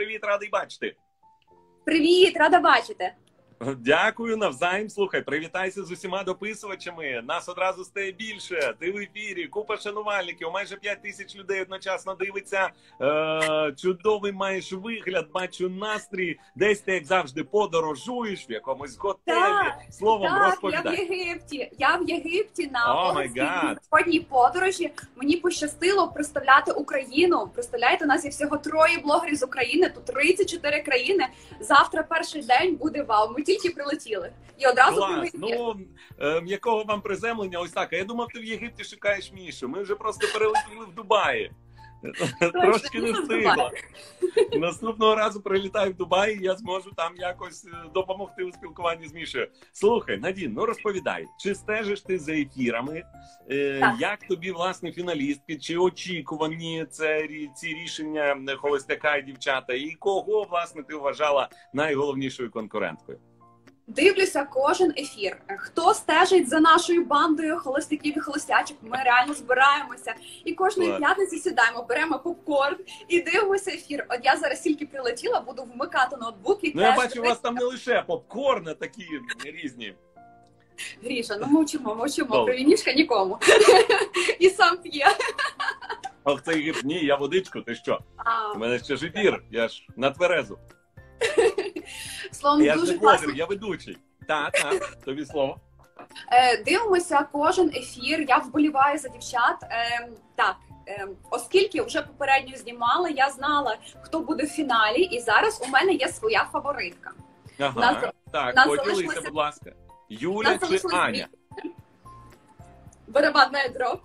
привіт, радий бачити. Привіт, рада бачити. Дякую, навзаєм. Слухай, привітайся з усіма дописувачами. Нас одразу стає більше. Ти в ефірі, купа шанувальників, майже 5 тисяч людей одночасно дивиться. Чудовий маєш вигляд, бачу настрій. Десь ти, як завжди, подорожуєш в якомусь готелі. Словом, розповідай. Я в Єгипті на міжнародній подорожі. Мені пощастило представляти Україну. Представляєте, у нас є всього 3 блогерів з України, тут 34 країни. Завтра перший день буде вау. Ми тільки прилетіли. І одразу клас. Ну, якого вам приземлення? Ось так. А я думав, ти в Єгипті шукаєш Мішу. Ми вже просто перелетіли в Дубаї. Трошки не встигла. Наступного разу прилітаю в Дубай, і я зможу там якось допомогти у спілкуванні з Мішею. Слухай, Надін, ну розповідай, чи стежиш ти за ефірами? Як тобі, власне, фіналістки? Чи очікувані ці рішення холостяка і дівчата? І кого, власне, ти вважала найголовнішою конкуренткою? Дивлюся кожен ефір. Хто стежить за нашою бандою холостяків і холостячок, ми реально збираємося. І кожної п'ятниці сідаємо, беремо попкорн і дивимося ефір. От я зараз тільки прилетіла, буду вмикати ноутбук і я бачу, у вас там не лише попкорн, а такі різні. Гріша, ну мовчимо. Привінішка нікому. І сам п'є. Ох, це Єгипт. Ні, я водичку, ти що? У мене ще ж ефір, я ж на тверезу. Словом, я дуже ж не блогер, класно. я ведучий. Так, тобі слово. Дивимося кожен ефір, я вболіваю за дівчат. Оскільки вже попередньо знімала, я знала, хто буде в фіналі, і зараз у мене є своя фаворитка. Ага, поділися, будь ласка. Юля чи Аня? Барабанна дроп.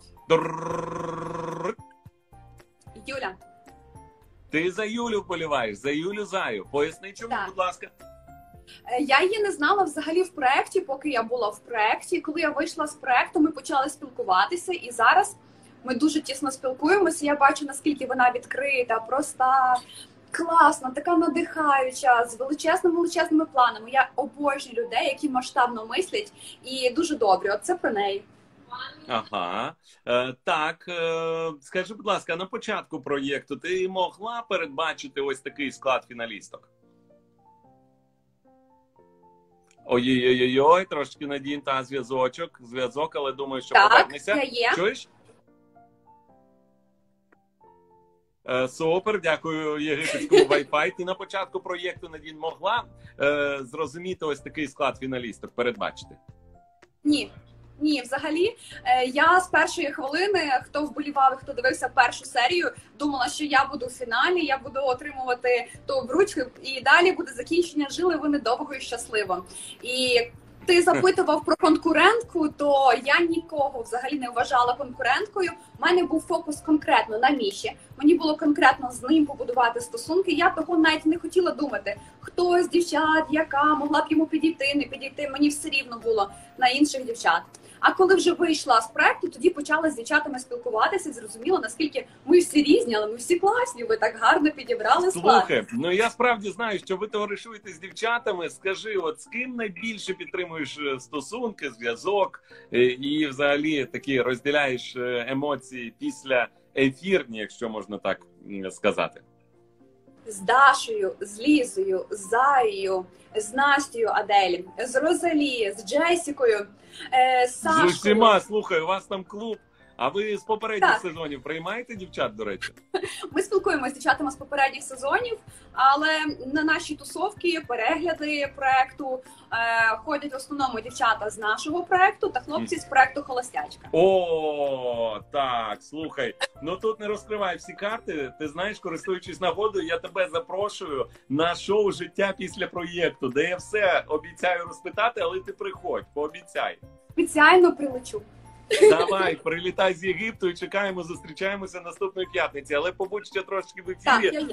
Юля. Ти за Юлю вболіваєш, за Юлю Заю. Поясни, чому, будь ласка. Я її не знала взагалі в проєкті, поки я була в проєкті. Коли я вийшла з проєкту, ми почали спілкуватися, і зараз ми дуже тісно спілкуємося. Я бачу, наскільки вона відкрита, проста, класна, така надихаюча, з величезними планами. Я обожнюю людей, які масштабно мислять і дуже добрі. От це про неї. Ага. Скажи, будь ласка, на початку проєкту ти могла передбачити ось такий склад фіналісток? Ой-ой-ой, трошки Надін, та зв'язок, але думаю, що повернешся. Так, я є. Чуєш? Супер, дякую єгипетському Wi-Fi. Ти на початку проєкту, Надін, могла зрозуміти ось такий склад фіналісток, передбачити? Ні, взагалі, я з першої хвилини, хто вболівав, хто дивився першу серію, думала, що я буду в фіналі, я буду отримувати ту ручку, і далі буде закінчення «Жили ви недовго і щасливо». І ти запитував про конкурентку, то я нікого взагалі не вважала конкуренткою. У мене був фокус конкретно на Міші. Мені було конкретно з ним побудувати стосунки. Я того навіть не хотіла думати, хто з дівчат, яка, могла б йому підійти, не підійти. Мені все рівно було на інших дівчат. А коли вже вийшла з проекту, тоді почала з дівчатами спілкуватися, зрозуміла, наскільки ми всі різні, але ми всі класні, ви так гарно підібрали склад. Слухай, ну я справді знаю, що ви товаришуєте з дівчатами. Скажи, от з ким найбільше підтримуєш стосунки, зв'язок і взагалі такі розділяєш емоції після ефірні, якщо можна так сказати? З Дашею, з Лізою, з Заєю, з Настею Адель, з Розалі, з Джесікою, з Сашкою. З усіма, слухай, у вас там клуб. А ви з попередніх сезонів приймаєте дівчат, до речі? Ми спілкуємося з дівчатами з попередніх сезонів, але на наші тусовки, перегляди проекту ходять в основному дівчата з нашого проекту та хлопці з проекту «Холостячка». О, так, слухай, ну тут не розкривай всі карти. Ти знаєш, користуючись нагодою, я тебе запрошую на шоу «Життя після проєкту», де я все обіцяю розпитати, але ти приходь, пообіцяй. Спеціально прилечу. Давай, прилітай з Єгипту і чекаємо, зустрічаємося наступної п'ятниці. Але побудь ще трошки в ефірі.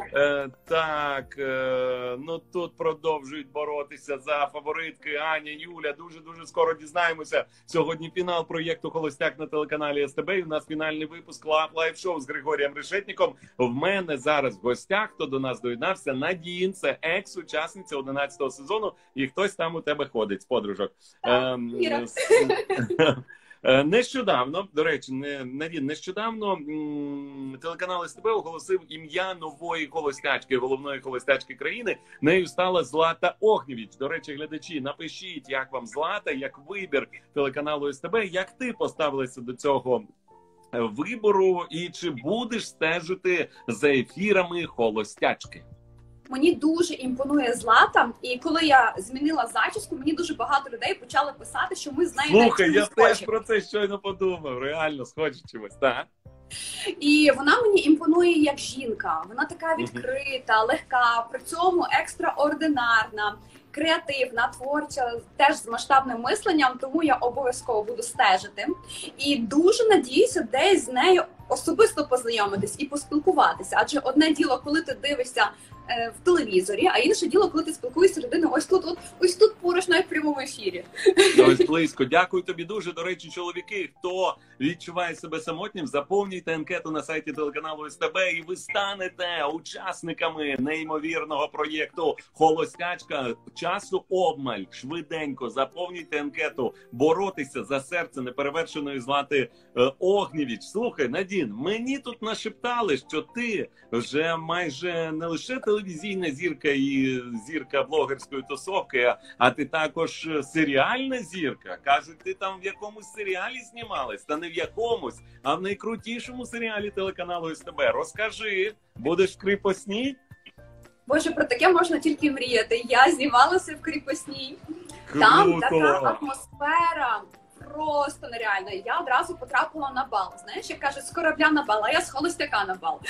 Ну тут продовжують боротися за фаворитки Аня, Юля. Дуже скоро дізнаємося. Сьогодні фінал проєкту «Холостяк» на телеканалі СТБ. І у нас фінальний випуск лайв-шоу з Григорієм Решетніком. В мене зараз в гостях, хто до нас доєднався, Надін. Це екс-учасниця 11-го сезону. І хтось там у тебе ходить з подружок. Нещодавно, до речі, нещодавно телеканал СТБ оголосив ім'я нової холостячки, головної холостячки країни. Нею стала Злата Огнєвіч. До речі, глядачі, напишіть, як вам Злата, як вибір телеканалу СТБ, як ти поставилася до цього вибору і чи будеш стежити за ефірами холостячки? Мені дуже імпонує Злата, і коли я змінила зачіску, мені дуже багато людей почали писати, що ми з нею Слухай, навіть я схожі. теж про це щойно подумав, реально схожі чимось, так? І вона мені імпонує як жінка. Вона така відкрита, легка, при цьому екстраординарна, креативна, творча, теж з масштабним мисленням, тому я обов'язково буду стежити. І дуже надіюся десь з нею особисто познайомитись і поспілкуватися. Адже одне діло, коли ти дивишся в телевізорі, а інше діло, коли ти спілкуєшся з людиною ось тут поруч, навіть в прямому ефірі. Ось близько. Дякую тобі дуже. До речі, чоловіки, хто відчуває себе самотнім, заповнюйте анкету на сайті телеканалу СТБ і ви станете учасниками неймовірного проєкту «Холостячка». Часу обмаль, швиденько заповнюйте анкету, боротися за серце неперевершеної Злати Огнєвіч. Слухай, Надін, мені тут нашептали, що ти вже майже не лише телевізійна зірка і зірка блогерської тусовки, а ти також серіальна зірка. Кажуть, ти там в якомусь серіалі знімалась, та не в якомусь, а в найкрутішому серіалі телеканалу СТБ. Розкажи, будеш в кріпосній? Боже, про таке можна тільки мріяти. Я знімалася в кріпосній. Там така атмосфера просто нереальна. Я одразу потрапила на бал. Знаєш, як кажуть, з корабля на бал, а я з холостяка на бал.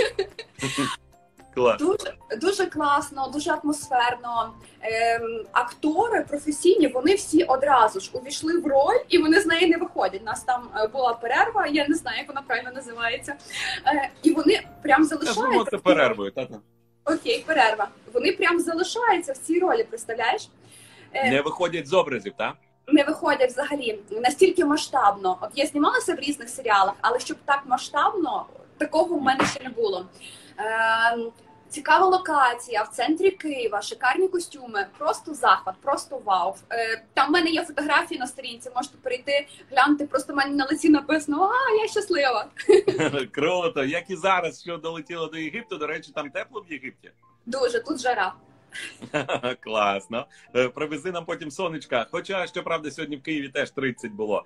Клас. Дуже класно, дуже атмосферно. Актори професійні, вони всі одразу ж увійшли в роль, і вони з неї не виходять. У нас там була перерва, я не знаю, як вона правильно називається. І вони прям залишаються. Це перервою, тата. Окей, перерва. Вони прям залишаються в цій ролі, представляєш? Не виходять з образів, так? Не виходять взагалі. Настільки масштабно. От я знімалася в різних серіалах, але щоб так масштабно, такого в мене ще не було. Цікава локація в центрі Києва, шикарні костюми, просто захват, просто вау. Там в мене є фотографії на сторінці, можете перейти, глянути, просто в мене на лиці написано «А, я щаслива». Круто, як і зараз, що долетіло до Єгипту, до речі, там тепло в Єгипті? Дуже, тут жара. Класно. Привези нам потім сонечка. Хоча, щоправда, сьогодні в Києві теж 30 було.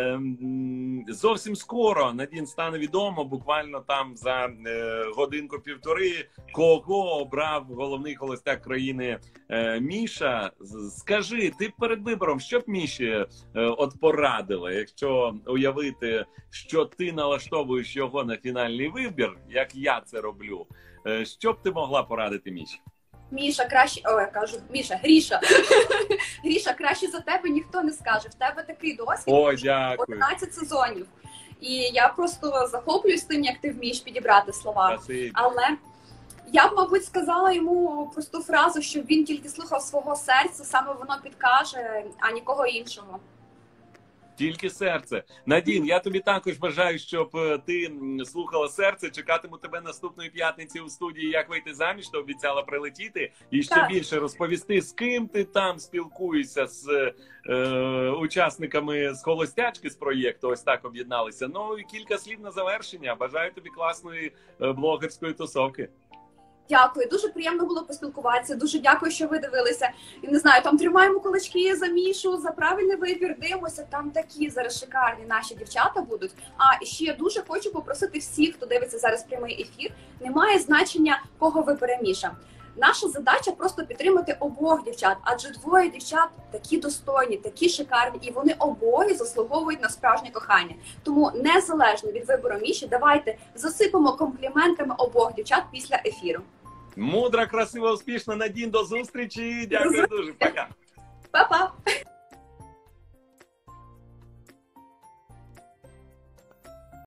Зовсім скоро, Надін, стане відомо, буквально там за годинку-півтори, кого обрав головний холостяк країни Міша. Скажи, ти перед вибором, що б Міші от порадила, якщо уявити, що ти налаштовуєш його на фінальний вибір, як я це роблю, що б ти могла порадити Міші? Міша, краще, Гріша. Гріша, краще за тебе ніхто не скаже. В тебе такий досвід. Ой, дякую. 11 сезонів. І я просто захоплююсь тим, як ти вмієш підібрати слова. Спасибі. Але я б, мабуть, сказала йому просту фразу, щоб він тільки слухав свого серця, саме воно підкаже, а нікого іншого. Тільки серце. Надін, я тобі також бажаю, щоб ти слухала серце. Чекатиму тебе наступної п'ятниці у студії «Як вийти заміж», ти обіцяла прилетіти. І ще більше розповісти, з ким ти там спілкуєшся, з учасниками з холостячки з проєкту. Ось так об'єдналися. Ну і кілька слів на завершення. Бажаю тобі класної блогерської тусовки. Дякую, дуже приємно було поспілкуватися. Дуже дякую, що ви дивилися. І не знаю, там тримаємо кулачки за Мішу, за правильний вибір. Дивимося, там такі зараз шикарні наші дівчата будуть. А ще я дуже хочу попросити всіх, хто дивиться зараз прямий ефір. Немає значення, кого вибере Міша. Наша задача просто підтримати обох дівчат, адже двоє дівчат такі достойні, такі шикарні, і вони обоє заслуговують на справжнє кохання. Тому незалежно від вибору Міші, давайте засипемо компліментами обох дівчат після ефіру. Мудра, красива, успішна, Надін, до зустрічі. Дякую дуже. Пока.